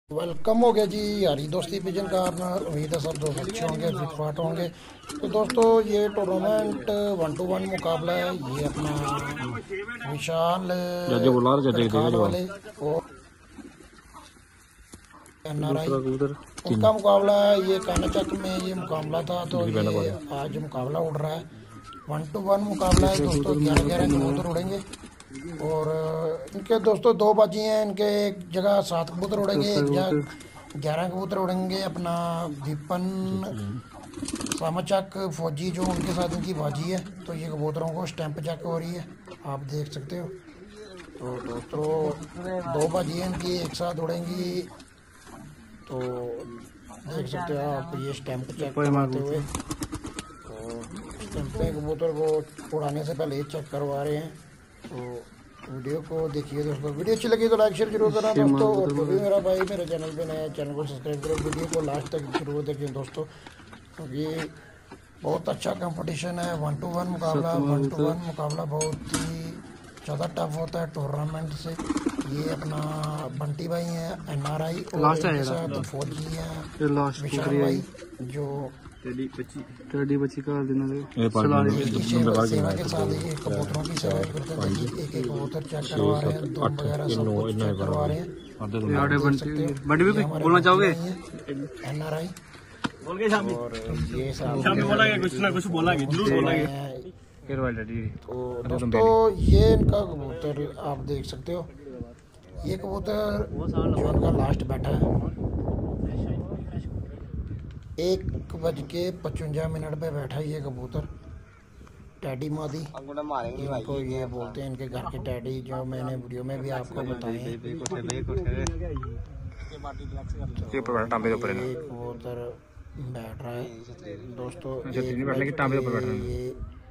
Welcome हो गया जी यारी दोस्ती पिजन का अपना। उम्मीद है सब दोस्त अच्छे होंगे, फिट फाट होंगे। तो दोस्तों ये टूर्नामेंट 1-1 मुकाबला है। ये अपना विशाल तरखान वाले और NRI उनका मुकाबला है। ये कानाचक में ये मुकाबला था, तो ये आज मुकाबला उड़ रहा है। 1-1 मुकाबला है दोस्तों। 11-11 कबूतर उड़ेंगे और इनके दोस्तों दो बाजी हैं। इनके एक जगह 7 कबूतर उड़ेंगे, एक जगह 11 कबूतर उड़ेंगे। अपना विपन सामाचक फौजी जो उनके साथ इनकी बाजी है, तो ये कबूतरों को स्टैंप चेक हो रही है, आप देख सकते हो। तो दोस्तों दो बाजी हैं इनकी, एक साथ उड़ेंगी, तो देख सकते हो आप ये स्टैंप चेक करवाते हुए। तो स्टैंपें कबूतर को उड़ाने से पहले चेक करवा रहे हैं। तो वीडियो को देखिए दोस्तों। वीडियो अच्छी लगी तो लाइक शेयर जरूर करना दोस्तों। और जो भी मेरा भाई मेरे चैनल पे नया है, चैनल को सब्सक्राइब करो। वीडियो को लास्ट तक जरूर देखें दोस्तों, क्योंकि बहुत अच्छा कंपटीशन है। 1-1 मुकाबला 1-1 मुकाबला बहुत ही ज़्यादा टफ होता है टूर्नामेंट से। ये अपना बंटी भाई हैं NRI और इनके साथ फौजी हैं विशाल भाई जो सेवा के साथ ये कबूतरों की सेवा करते हैं। एक एक कबूतर चेक करवा रहे हैं, दम वगैरह सब कुछ चेक करवा रहे हैं। बोलना चाहोगे NRI बोल के शाम और ये बोलांगे, कुछ ना कुछ बोलांगे, जरूर बोलांगे। तो दोस्तों ये इनका कबूतर आप देख सकते हो। ये कबूतर जो इनका लास्ट बैठा है 1:55 पे बैठा है ये कबूतर। टैडी मादी इनको ये बोलते हैं, इनके घर के टैडी, जो मैंने वीडियो में भी आपको बताए हैं। ये कबूतर बैठ रहा है दोस्तों। ये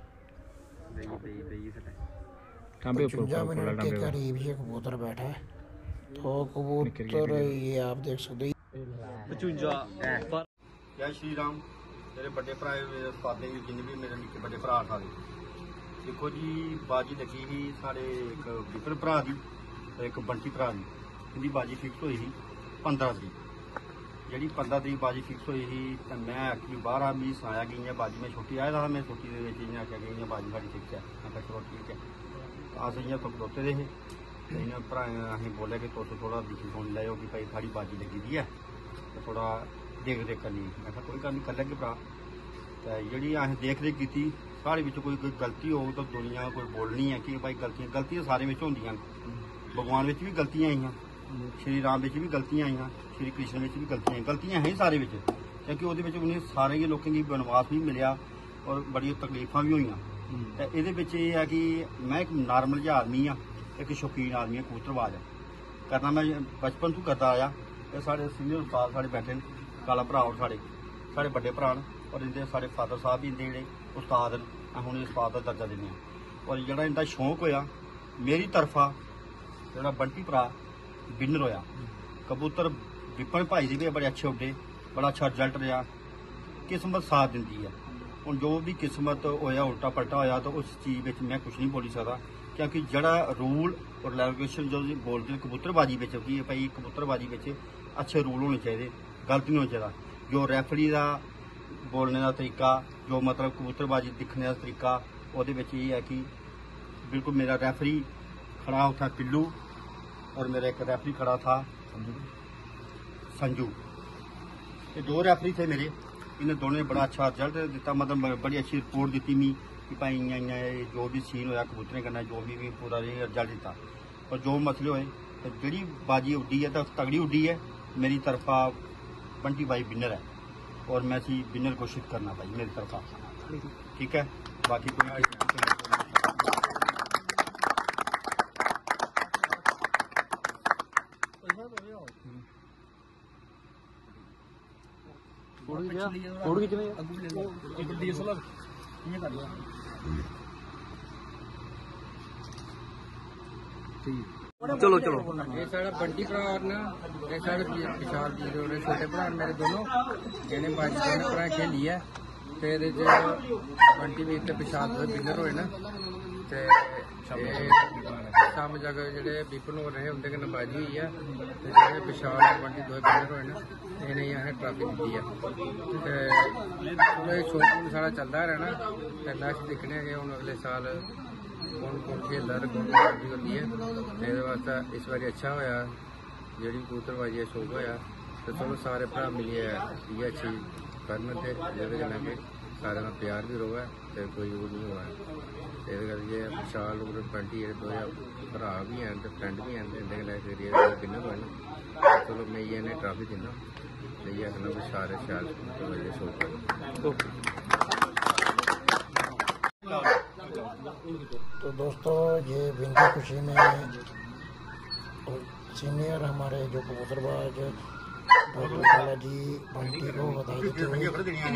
55 मिनट के करीब ये कबूतर बैठा है। तो कबूतर ये आप देख सकते हो। जय श्री राम। मेरे बड़े भरा फादे जिन्हें भी मेरे निक्के बड़े भरा सारे देखो जी, बाजी लगी ही साढ़े एक विपिन भरा की एक बंटी भरा की। इनकी बाजी फिक्स हुई थी 15 तरीक। जी 15 तरीक बाजी फिक्स हुई थी, तो मैं एक्चुअली बाहर आ, मी सनाया कि इं बाजी में छुट्टी आया था। मैं छुट्टी इं आख्या कि इं बाजी साड़ी फिक्स है। मैं चलो ठीक है। अस इं खड़ोते दे हे, इन्हें भराएं असें बोलिया कि तुस थोड़ा दिक्खी सुनी लैओ कि भाई साड़ी बाजी लगी दी है, तो थोड़ा देख रेख करनी। मैं कोई गल नहीं, कर लैगे भरा। तो जी असें देख रेख की, साढ़े कोई गलती हो तो दुनिया कोई बोलनी है कि भाई गलतियां सारे होंदियां। भगवान भी गलतियां आईयां, श्री राम भी गलतियां आईयां, श्री कृष्ण भी गलतियां हैं सारे, क्योंकि उन्हें सारे लोगों की बनवास भी मिलया और बड़ी तकलीफा भी हुई। तो ये है कि मैं एक नॉर्मल जिहा आदमी हाँ, एक शौकीन आदमी है, कबूतरबाज करना मैं बचपन तो करता आया। तो साढ़े सीनियर उस्ताद साढ़े बैठे काला भरा और साढ़े बड़े भरा, और इनके साढ़े फादर साहब भी इनके जोड़े उस्ताद हूँ उस्ताद का दर्जा देने। और जोड़ा इनका शौक होया मेरी तरफा, जोड़ा बंटी भरा विनर होया। कबूतर विपन भाई जी भी बड़े अच्छे उड्डे, बड़ा अच्छा रिजल्ट रहा। किस्मत साथ दिंदी है। हूँ जो भी किस्मत होया उल्टा पलटा होया, तो उस चीज़ में मैं कुछ नहीं बोली सकता, क्योंकि जड़ा रूल और रेगुलेशन जो बोलते हैं कबूतरबाजी में कि भाई कबूतरबाजी में अच्छे रूल होने चाहिए, गलत नहीं होना चाहिए। जो रैफरी का बोलने का तरीका, जो मतलब कबूतरबाजी दिखने का तरीका, वो है कि बिल्कुल मेरा रैफरी खड़ा था पिल्लू, और मेरा एक रैफरी खड़ा था संजू। ये 2 रैफरी थे मेरे। इन्हें दोनों ने बड़ा अच्छा रिजल्ट दिता, मतलब बड़ी अच्छी रिपोर्ट दी मी कि भाई इं जो भी सीन होया कबूतरें करना, जो भी पूरा रिजल्ट दिता। और जो मसले होए, तो जी बाजी उड्डी है तो तगड़ी उड्डी है। मेरी तरफा बंटी भाई विनर है, और मैं विनर घोषित करना भाई मेरी तरफा, ठीक है। बाकी कोई चलो चलो ये साढ़ा बंटी भरा ना, ये साढ़े विशाल जी और छोटे भरा मेरे दोनों जिन्हें बाजी दोनों भरा खेली है। तो ये बंटी भी इतने विशाल विनर होए ना। ਤੇ शाम तक जेह्ड़े विपिन होर रहे उं'दे कन्नै बाजी होई है ते जेह्ड़े विशाल बंटी दो विनर होए न इ'नेंगी असें ट्राफी दित्ती है ते चलो एह् शौक हून साढ़ा चलदा रहना ते नेक्स्ट दिक्खने आं कि हून अगले साल कौन खेलदा ते कौन बाजी होंदी है ते एह्दे वास्ते इस बारी अच्छा होया जेह्ड़ी कबूतरबाजी दा शौक होया ते चलो सारे भ्रा मिलियै इ'यै अच्छी करन ते जेह्दे कन्नै कि सारें दा प्यार भी रवै ते कोई ओह् निं होऐ एह्दे करियै विशाल होर बंटी जेह्ड़े दो भ्रा भी हैन ते फ्रेंड भी हैन इंदे कन्नै करियै विनर होए न चलो मैं इ'यै इ'नें ट्राफी दिन्ना ते इ'यै आखना कि सारे शैल कबूतरबाजी दा शौक करन। तो दोस्तों ये विन की खुशी में सीनियर हमारे जो कबूतरबाज काला जी बंटी को बधाई देते हुए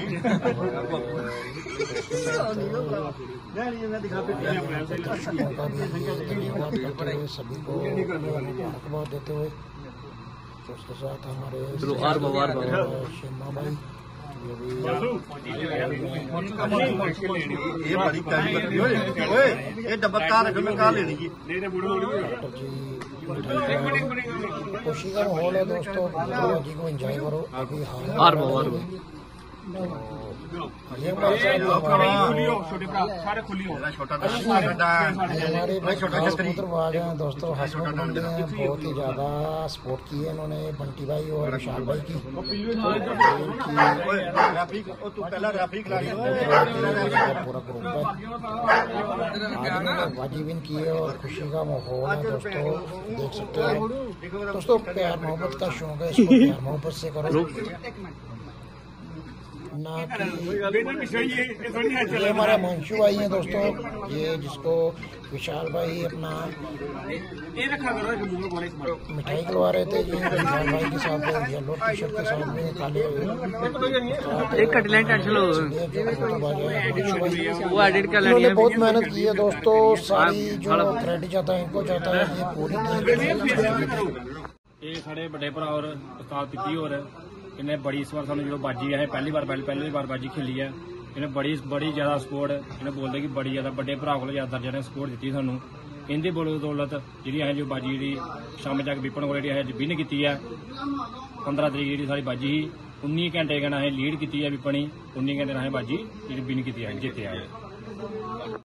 दर्शकों का भी धन्यवाद करते हुए सभी को मुबारकबाद देते हुए तो उसके साथ हमारे शिमा भाई ये बड़ी प्यारी बकरी ओए ये डब्बा कार रख मैं कार लेनी जी डॉक्टर जी खुशी का माहौल है दोस्तों जी को एंजॉय करो अभी ये हमारे कबूतरबाज हैं दोस्तों हसमुख बंटी हैं बहुत ही ज़्यादा सपोर्ट की है इन्होंने बंटी भाई और विशाल भाई की पूरा ग्रुप है आज इन्होंने बाजी विन की है और खुशी का माहौल है दोस्तों देख सकते हो दोस्तों प्यार मोहब्बत का शौक है इसको प्यार मोहब्बत से करो ना कि ये हमारे मंशू भाई हैं दोस्तों ये जिसको विशाल भाई अपना मिठाई खिलवा रहे थे ये विशाल भाई के साथ येलो टी शर्ट के साथ में काले इन्होंने बहुत मेहनत की है दोस्तों सारी जो क्रेडिट जाता है इनको जाता है ये पूरी ये साढ़े बड़े भरा और उस्ताद तिप्पी होर इन्हें बड़ी इस बार सानू जो बाजी है पहली बार बाजी खेली है इन्हें बड़ी ज्यादा सपोर्ट इन्हें बोलते कि बड़ी ज्यादा बड़े भरा को ज्यादा दर्जा ने सपोर्ट दी सानू इनकी बदौलत जी जो बाजी जी शाम तक विपन को विन की है 15 तरीक जी सारी बाजी ही 19 घंटे कन्नै लीड की है विपन ही 19 घंटे बाजी जी विन की जिते है।